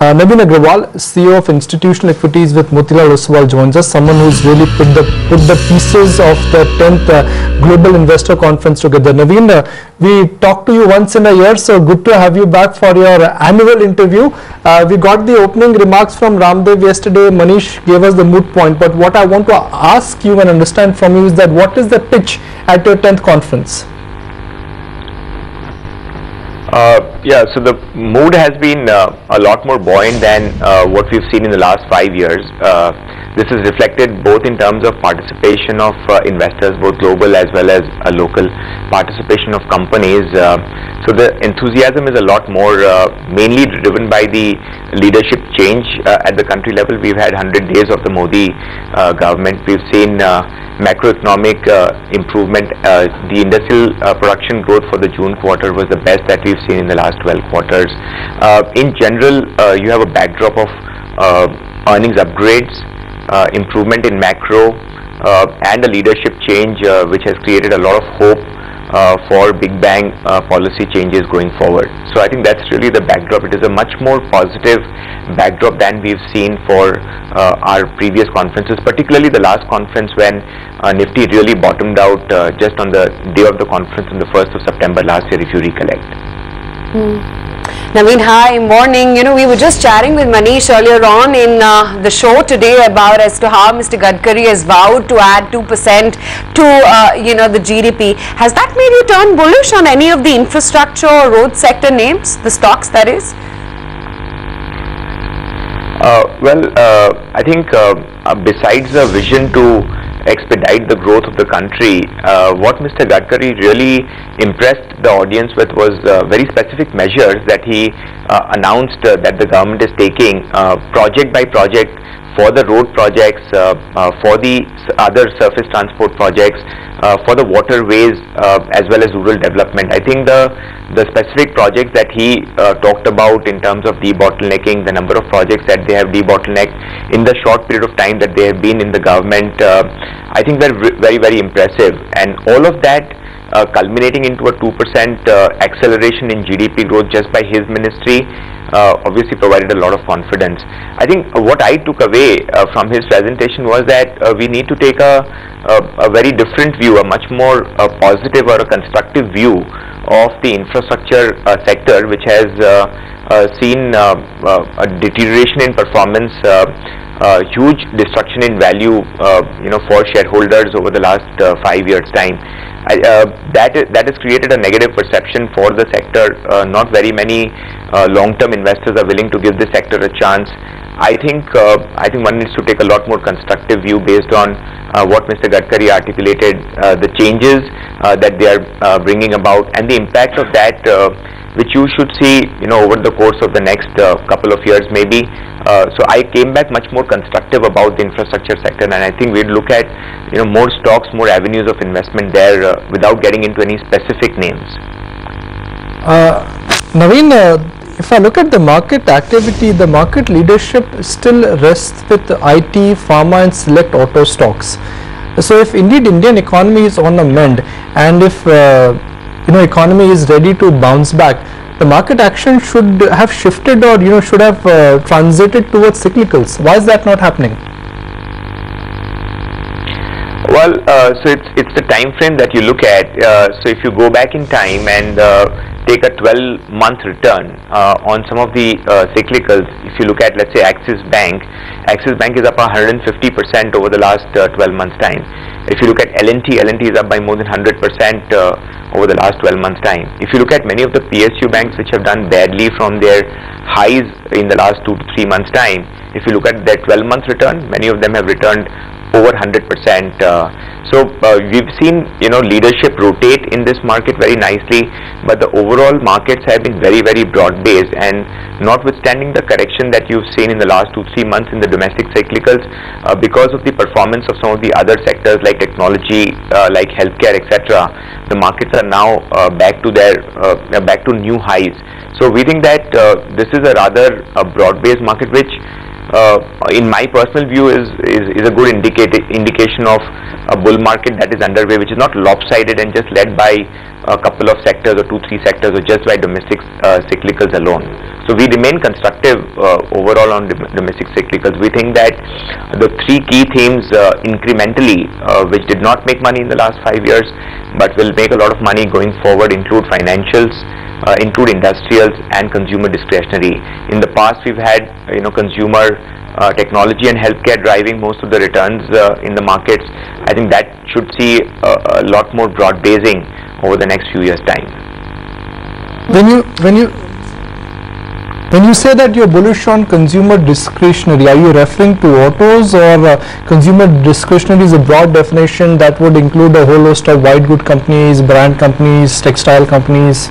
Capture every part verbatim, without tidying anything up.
Uh, Naveen Agrawal, C E O of Institutional Equities with Motilal Oswal, joins us. Someone who's really put the put the pieces of the tenth uh, Global Investor Conference together. Naveen, uh, we talk to you once in a year, so good to have you back for your annual interview. Uh, we got the opening remarks from Ramdev yesterday. Manish gave us the moot point, but what I want to ask you and understand from you is that what is the pitch at your tenth conference? Uh, yeah, so the mood has been uh, a lot more buoyant than uh, what we've seen in the last five years. Uh, this is reflected both in terms of participation of uh, investors, both global as well as uh, local, participation of companies. Uh, so the enthusiasm is a lot more uh, mainly driven by the leadership change uh, at the country level. We've had one hundred days of the Modi uh, government. We've seen uh, macroeconomic uh, improvement. Uh, the industrial uh, production growth for the June quarter was the best that we've seen in the last twelve quarters. Uh, in general, uh, you have a backdrop of uh, earnings upgrades, uh, improvement in macro, uh, and a leadership change uh, which has created a lot of hope uh, for big bang uh, policy changes going forward. So I think that's really the backdrop. It is a much more positive backdrop than we've seen for uh, our previous conferences, particularly the last conference when uh, Nifty really bottomed out uh, just on the day of the conference on the first of September last year, if you recollect. Hmm. Naveen, hi, morning. You know, we were just chatting with Manish earlier on in uh, the show today about as to how Mister Gadkari has vowed to add two percent to, uh, you know, the G D P. Has that made you turn bullish on any of the infrastructure or road sector names, the stocks that is? Uh, well, uh, I think uh, uh, besides the vision to expedite the growth of the country, uh, what Mister Gadkari really impressed the audience with was uh, very specific measures that he uh, announced uh, that the government is taking uh, project by project for the road projects, uh, uh, for the other surface transport projects, uh, for the waterways uh, as well as rural development. I think the the specific projects that he uh, talked about in terms of debottlenecking, the number of projects that they have debottlenecked in the short period of time that they have been in the government, uh, I think they're very, very impressive. And all of that uh, culminating into a two percent uh, acceleration in G D P growth just by his ministry uh, obviously provided a lot of confidence. I think what I took away uh, from his presentation was that uh, we need to take a, a, a very different view, a much more uh, positive or a constructive view of the infrastructure uh, sector, which has uh, uh, seen uh, uh, a deterioration in performance, uh, uh, huge destruction in value, uh, you know, for shareholders over the last uh, five years' time. I, uh, that that has created a negative perception for the sector. Uh, not very many uh, long-term investors are willing to give this sector a chance. I think uh, I think one needs to take a lot more constructive view based on uh, what Mister Gadkari articulated, uh, the changes uh, that they are uh, bringing about, and the impact of that, uh, which you should see, you know, over the course of the next uh, couple of years, maybe. Uh, so I came back much more constructive about the infrastructure sector, and I think we'd look at, you know, more stocks, more avenues of investment there, uh, without getting into any specific names. Uh, Naveen, uh, if I look at the market activity, the market leadership still rests with I T, pharma and select auto stocks. So if indeed Indian economy is on a mend, and if uh, you know, economy is ready to bounce back, the market action should have shifted, or, you know, should have uh, transited towards cyclicals. Why is that not happening? Well, uh, so it's it's the time frame that you look at. Uh, so if you go back in time and uh, take a twelve month return uh, on some of the uh, cyclicals, if you look at, let's say, Axis Bank, Axis Bank is up one hundred fifty percent over the last uh, twelve months time. If you look at L and T, L and T is up by more than one hundred percent uh, over the last twelve months time. If you look at many of the P S U banks which have done badly from their highs in the last two to three months time, if you look at their twelve month return, many of them have returned over one hundred percent. Uh, so uh, we've seen, you know, leadership rotate in this market very nicely, but the overall markets have been very, very broad based, and notwithstanding the correction that you've seen in the last two, three months in the domestic cyclicals, uh, because of the performance of some of the other sectors like technology, uh, like healthcare, et cetera, the markets are now uh, back to their uh, back to new highs. So we think that uh, this is a rather uh, broad based market which uh, in my personal view, is, is, is a good indicator, indication of a bull market that is underway, which is not lopsided and just led by a couple of sectors or two, three sectors, or just by domestic uh, cyclicals alone. So we remain constructive uh, overall on domestic cyclicals. We think that the three key themes uh, incrementally, uh, which did not make money in the last five years, but will make a lot of money going forward, include financials, uh, include industrials, and consumer discretionary. In the past, we've had uh, you know consumer, uh, technology, and healthcare driving most of the returns uh, in the markets. I think that should see a, a lot more broad basing over the next few years' time. When you when you when you say that you're bullish on consumer discretionary, are you referring to autos, or uh, consumer discretionary is a broad definition that would include a whole host of white good companies, brand companies, textile companies?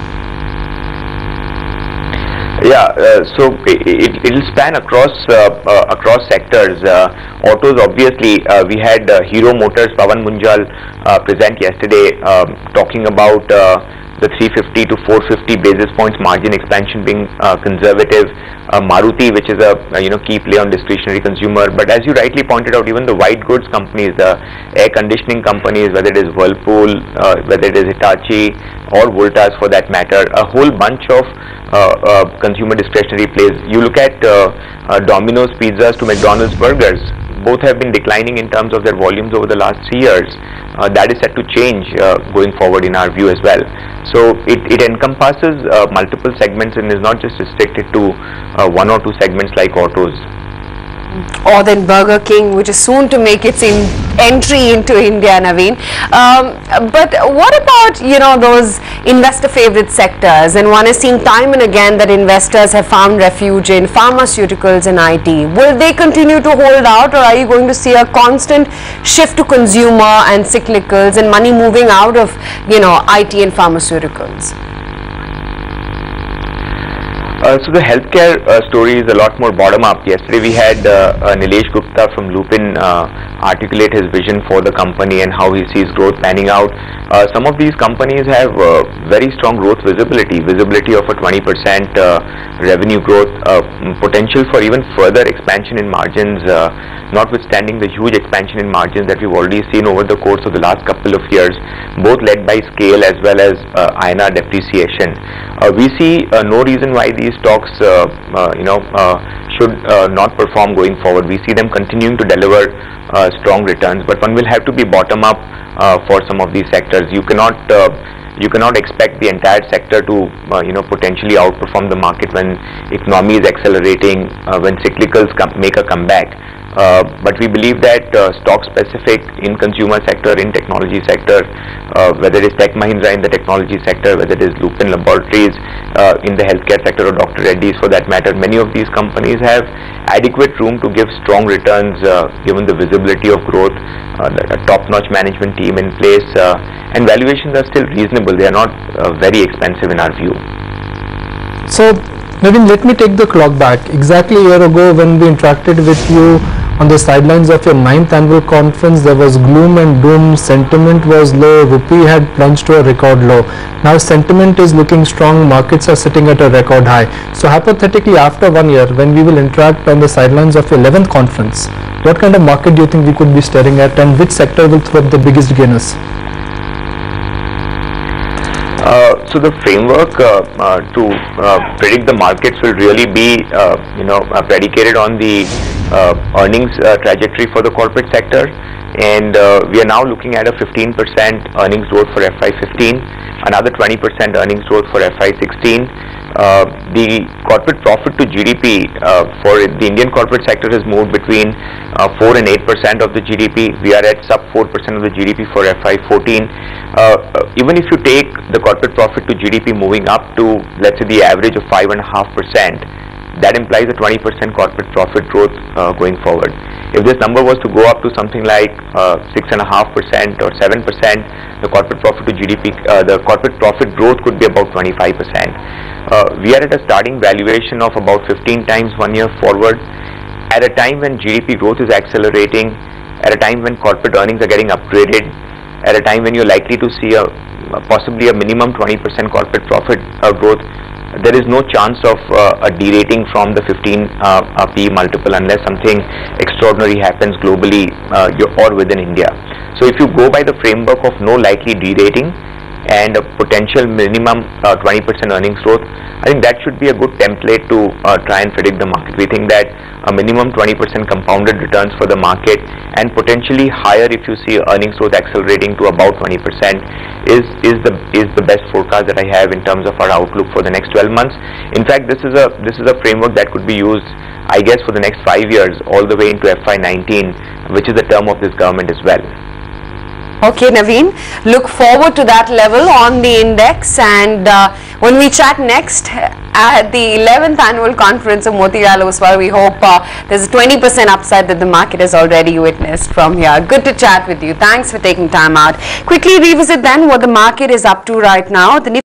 Yeah, uh, so it it will span across uh, uh, across sectors. Uh, autos, obviously, uh, we had uh, Hero Motors, Pawan Munjal uh, present yesterday, um, talking about uh, the three fifty to four fifty basis points margin expansion being uh, conservative. Uh, Maruti, which is a uh, you know key play on discretionary consumer, but as you rightly pointed out, even the white goods companies, the air conditioning companies, whether it is Whirlpool, uh, whether it is Hitachi or Voltas for that matter, a whole bunch of uh, uh, consumer discretionary plays. You look at uh, uh, Domino's pizzas to McDonald's burgers, both have been declining in terms of their volumes over the last three years. Uh, that is set to change uh, going forward in our view as well. So it, it encompasses uh, multiple segments and is not just restricted to uh, one or two segments like autos. Or then Burger King, which is soon to make its in entry into India, Naveen. Um, but what about, you know, those investor favorite sectors? And one is seeing time and again that investors have found refuge in pharmaceuticals and I T. Will they continue to hold out, or are you going to see a constant shift to consumer and cyclicals and money moving out of, you know, I T and pharmaceuticals? Uh, so the healthcare uh, story is a lot more bottom up. Yesterday we had uh, uh, Nilesh Gupta from Lupin uh, articulate his vision for the company and how he sees growth panning out. Uh, some of these companies have uh, very strong growth visibility, visibility of a twenty percent uh, revenue growth, uh, potential for even further expansion in margins, uh, notwithstanding the huge expansion in margins that we've already seen over the course of the last couple of years, both led by scale as well as uh, I N R depreciation. Uh, we see uh, no reason why these stocks uh, uh, you know uh, should uh, not perform going forward. We see them continuing to deliver uh, strong returns, but one will have to be bottom up uh, for some of these sectors. You cannot uh, you cannot expect the entire sector to uh, you know potentially outperform the market when economy is accelerating, uh, when cyclicals come, make a comeback. Uh, but we believe that uh, stock specific in consumer sector, in technology sector, uh, whether it is Tech Mahindra in the technology sector, whether it is Lupin Laboratories uh, in the healthcare sector, or Doctor Reddy's for that matter, many of these companies have adequate room to give strong returns uh, given the visibility of growth, uh, a top-notch management team in place, uh, and valuations are still reasonable. They are not uh, very expensive in our view. So Naveen, let me take the clock back. Exactly a year ago when we interacted with you on the sidelines of your ninth annual conference, there was gloom and doom, sentiment was low, rupee had plunged to a record low. Now sentiment is looking strong, markets are sitting at a record high. So hypothetically, after one year, when we will interact on the sidelines of your eleventh conference, what kind of market do you think we could be staring at, and which sector will throw up the biggest gainers? Uh, so the framework uh, uh, to uh, predict the markets will really be, uh, you know, uh, predicated on the uh, earnings uh, trajectory for the corporate sector, and uh, we are now looking at a fifteen percent earnings growth for F Y fifteen, another twenty percent earnings growth for F Y sixteen. Uh, the corporate profit to G D P uh, for the Indian corporate sector has moved between uh, four and eight percent of the G D P. We are at sub four percent of the G D P for F Y fourteen. Uh, even if you take the corporate profit to G D P moving up to, let's say, the average of five and a half percent, that implies a twenty percent corporate profit growth uh, going forward. If this number was to go up to something like uh, six and a half percent or seven percent, the corporate profit to G D P, uh, the corporate profit growth could be about twenty-five percent. Uh, we are at a starting valuation of about fifteen times one year forward, at a time when G D P growth is accelerating, at a time when corporate earnings are getting upgraded, at a time when you're likely to see a possibly a minimum twenty percent corporate profit uh, growth. there is no chance of uh, a derating from the fifteen uh, uh, P multiple unless something extraordinary happens globally uh, or within India. So if you go by the framework of no likely derating and a potential minimum uh, twenty percent earnings growth, I think that should be a good template to uh, try and predict the market. We think that a minimum twenty percent compounded returns for the market and potentially higher if you see earnings growth accelerating to about twenty percent is is the is the best forecast that I have in terms of our outlook for the next twelve months. In fact, this is a this is a framework that could be used, I guess, for the next five years all the way into F Y nineteen, which is the term of this government as well. Okay, Naveen, look forward to that level on the index, and uh, when we chat next at the eleventh annual conference of Motilal Oswal, we hope uh, there's a twenty percent upside that the market has already witnessed from here. Good to chat with you. Thanks for taking time out. Quickly revisit then what the market is up to right now. The